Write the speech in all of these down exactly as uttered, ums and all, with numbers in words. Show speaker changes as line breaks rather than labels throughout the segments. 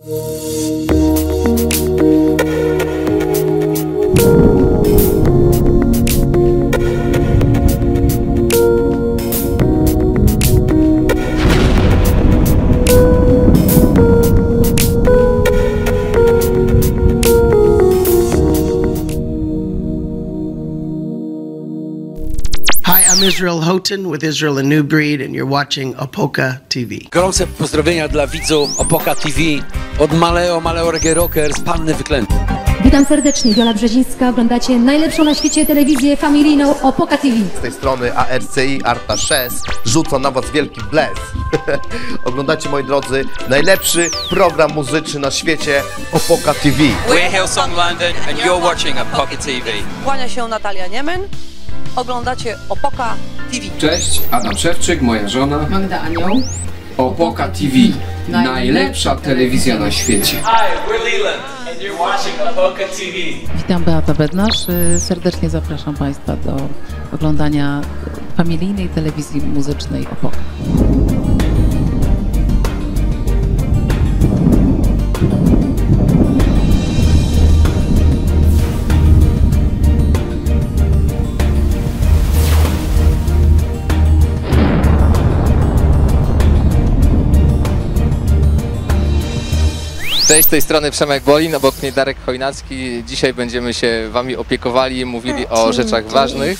I'm Israel Houghton with Israel A New Breed, and you're watching Opoka T V.
Gorące pozdrowienia dla widzów Opoka T V od Maleo, Maleo Reggae Rockers, Panny Wyklęte.
Witam serdecznie, Wiola Brzezińska. Oglądacie najlepszą na świecie telewizję familijną Opoka T V.
Z tej strony A R C I, Arta sześć, rzucą na was wielki bles. Oglądacie, moi drodzy, najlepszy program muzyczny na świecie, Opoka T V.
We're Hillsong London and you're watching Opoka T V.
Kłania się Natalia Niemen. Oglądacie Opoka T V.
Cześć, Adam Szewczyk, moja żona.
Magda Anioł.
Opoka T V. Najlepsza telewizja na świecie.
Hi, we're Leland and you're watching Opoka T V.
Witam, Beata Bednarz. Serdecznie zapraszam Państwa do oglądania familijnej telewizji muzycznej Opoka.
Cześć, z tej strony Przemek Bolin, obok mnie Darek Chojnacki. Dzisiaj będziemy się Wami opiekowali i mówili o rzeczach ważnych.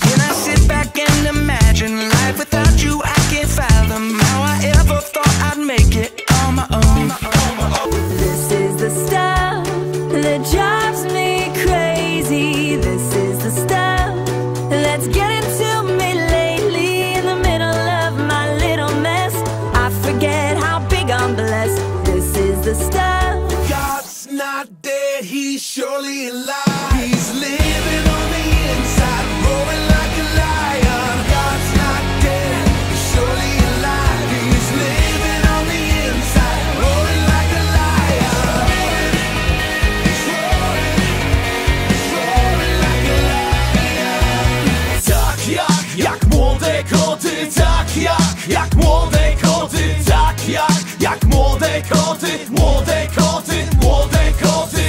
He's surely alive. He's living on the inside, roaring like a lion. God's not dead, he's surely alive. He's living on the inside, roaring like a lion. He's roaring, he's roaring like a lion. Tak jak, jak młode koty, tak jak, jak młode koty, tak jak, jak młode koty, młode koty, młode koty.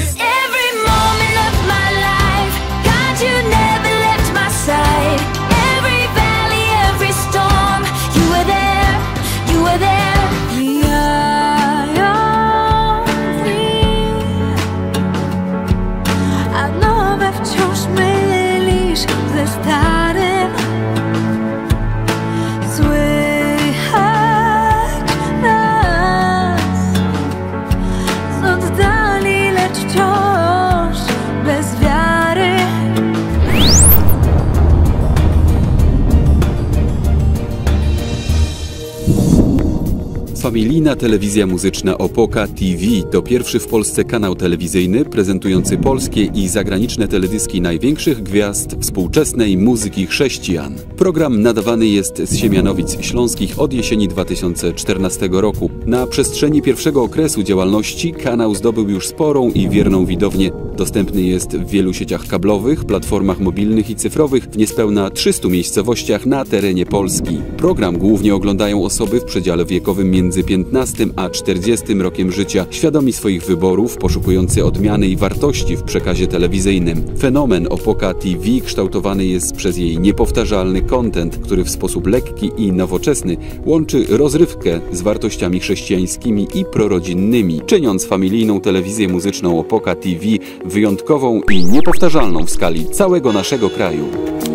Familijna telewizja muzyczna Opoka T V to pierwszy w Polsce kanał telewizyjny prezentujący polskie i zagraniczne teledyski największych gwiazd współczesnej muzyki chrześcijan. Program nadawany jest z Siemianowic Śląskich od jesieni dwa tysiące czternastego roku. Na przestrzeni pierwszego okresu działalności kanał zdobył już sporą i wierną widownię. Dostępny jest w wielu sieciach kablowych, platformach mobilnych i cyfrowych w niespełna trzystu miejscowościach na terenie Polski. Program głównie oglądają osoby w przedziale wiekowym między piętnastym a czterdziestym rokiem życia, świadomi swoich wyborów, poszukujący odmiany i wartości w przekazie telewizyjnym. Fenomen Opoka T V kształtowany jest przez jej niepowtarzalny content, który w sposób lekki i nowoczesny łączy rozrywkę z wartościami chrześcijańskimi i prorodzinnymi, czyniąc familijną telewizję muzyczną Opoka T V wyjątkową i niepowtarzalną w skali całego naszego kraju.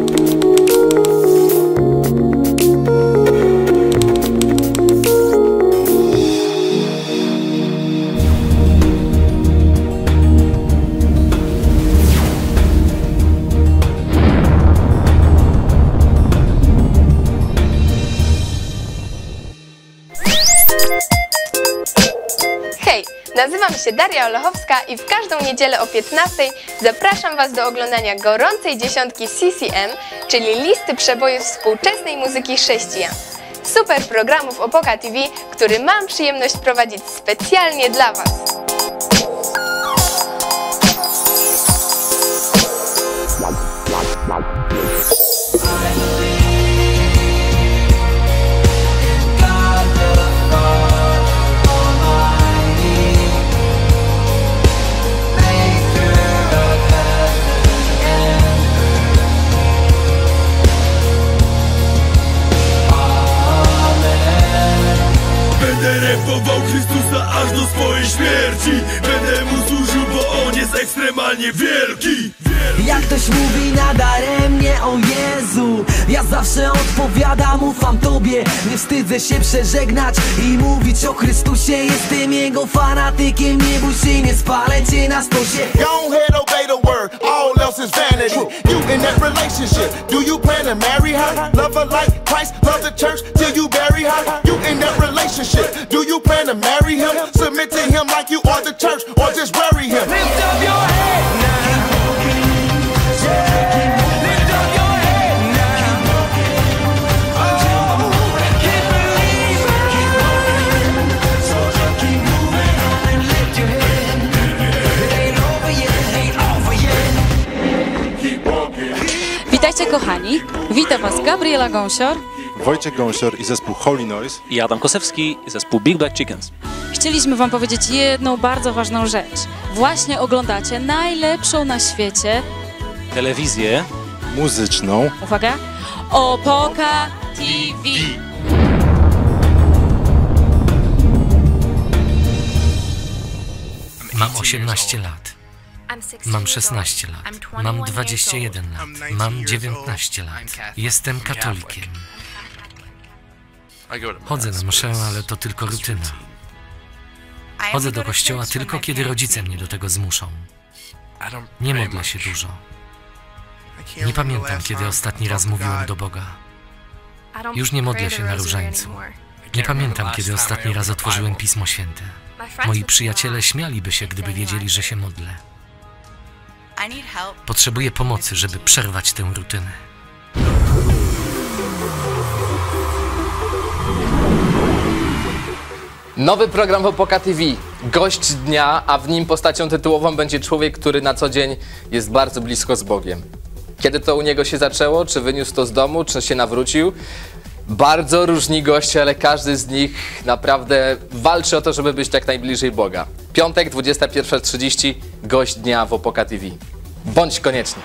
Nazywam się Daria Olechowska i w każdą niedzielę o piętnastej zapraszam Was do oglądania gorącej dziesiątki C C M, czyli listy przebojów współczesnej muzyki chrześcijan. Super programów Opoka T V, który mam przyjemność prowadzić specjalnie dla Was.
mojej śmierci będę mu służył, bo on jest ekstremalnie wielki.
Jak ktoś mówi nadaremnie o Jezu, ja zawsze odpowiadam, ufam Tobie. Nie wstydzę się przeżegnać i mówić o Chrystusie. Jestem Jego fanatykiem, nie bój się, nie spalę Cię na stosie.
Go ahead, obey the word, all else is vanity. You in that relationship, do you plan to marry her? Love her like Christ, love the church till you bury her. You in that relationship, do you plan to marry him? Submit to him like you are the church, or just bury him.
Lift up your head now.
Witajcie kochani, witam Was Gabriela Gąsior,
Wojciech Gąsior i zespół Holy Noise
i Adam Kosewski i zespół Big Black Chickens.
Chcieliśmy Wam powiedzieć jedną bardzo ważną rzecz. Właśnie oglądacie najlepszą na świecie
telewizję
muzyczną.
Uwaga! Opoka T V.
Mam osiemnaście lat. Mam szesnaście lat. Mam dwadzieścia jeden lat. Mam dziewiętnaście lat. Jestem katolikiem. Chodzę na mszę, ale to tylko rutyna. Chodzę do kościoła tylko, kiedy rodzice mnie do tego zmuszą. Nie modlę się dużo. Nie pamiętam, kiedy ostatni raz mówiłem do Boga. Już nie modlę się na różańcu. Nie pamiętam, kiedy ostatni raz otworzyłem Pismo Święte. Moi przyjaciele śmialiby się, gdyby wiedzieli, że się modlę. Potrzebuję pomocy, żeby przerwać tę rutynę.
Nowy program w Opoka T V. Gość dnia, a w nim postacią tytułową będzie człowiek, który na co dzień jest bardzo blisko z Bogiem. Kiedy to u niego się zaczęło? Czy wyniósł to z domu? Czy się nawrócił? Bardzo różni goście, ale każdy z nich naprawdę walczy o to, żeby być jak najbliżej Boga. Piątek, dwudziesta pierwsza trzydzieści, gość dnia w Opoka T V. Bądź koniecznie.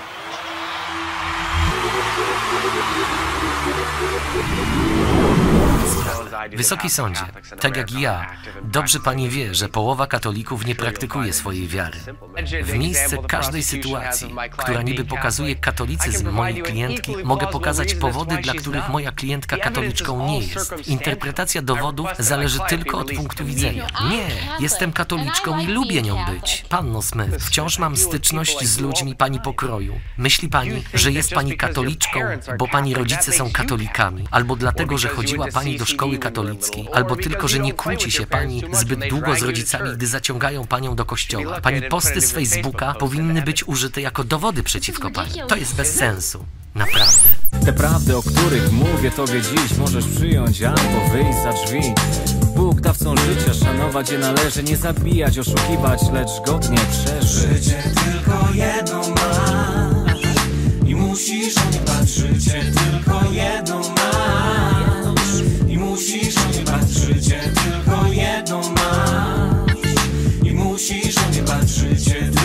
Wysoki sądzie, tak jak i ja, dobrze Pani wie, że połowa katolików nie praktykuje swojej wiary. W miejsce każdej sytuacji, która niby pokazuje katolicyzm mojej klientki, mogę pokazać powody, dla których moja klientka katoliczką nie jest. Interpretacja dowodów zależy tylko od punktu widzenia. Nie, jestem katoliczką i lubię nią być. Panno Smith, wciąż mam styczność z ludźmi Pani pokroju. Myśli Pani, że jest Pani katoliczką, bo Pani rodzice są katolikami, albo dlatego, że chodziła Pani do szkoły katolickiej, albo tylko, że nie kłóci się Pani zbyt długo z rodzicami, gdy zaciągają Panią do kościoła. Pani posty z Facebooka powinny być użyte jako dowody przeciwko Pani. To jest bez sensu. Naprawdę.
Te prawdy, o których mówię Tobie dziś, możesz przyjąć albo wyjść za drzwi. Bóg dawcą życia, szanować je należy, nie zabijać, oszukiwać, lecz godnie przeżyć.
Życie tylko jedno masz i musisz odbać. Życie tylko jedno masz i musisz odbać. Życie tylko jedno masz i musisz odbać. Życie